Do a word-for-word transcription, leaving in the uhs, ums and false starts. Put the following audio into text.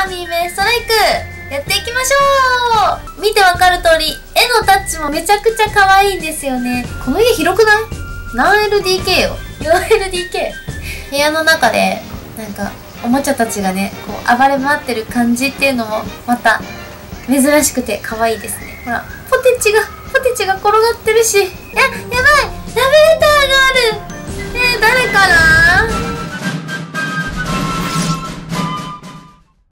アニメストライクやっていきましょう。見てわかる通り、絵のタッチもめちゃくちゃ可愛いんですよね。この家広くない？何 エルディーケー よ。よんエルディーケー。部屋の中で、なんか、おもちゃたちがね、こう暴れ回ってる感じっていうのも、また、珍しくて可愛いですね。ほら、ポテチが、ポテチが転がってるし。いや、やばい